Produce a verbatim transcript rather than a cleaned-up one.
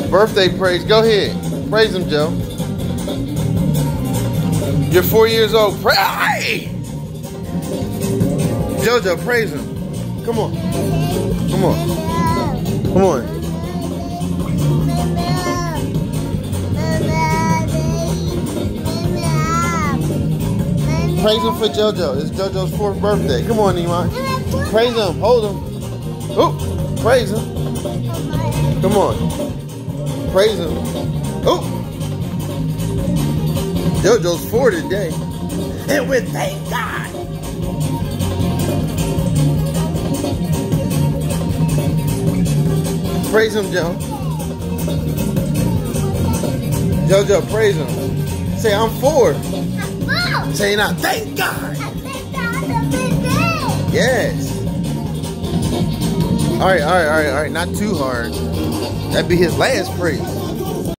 Birthday praise. Go ahead. Praise him, Joe. You're four years old. Pray. Hey! Jojo, praise him. Come on. Come on. Come on. Praise him for Jojo. It's Jojo's fourth birthday. Come on, Iman. Praise him. Hold him. Oh, praise him. Come on. Praise him. Oh. Jojo's four today. And we thank God. Praise him, Joe. Jojo, praise him. Say, I'm four. I'm four. Say, now, thank God. I thank God for big day. Yes. All right, all right, all right, all right. Not too hard. That'd be his last praise.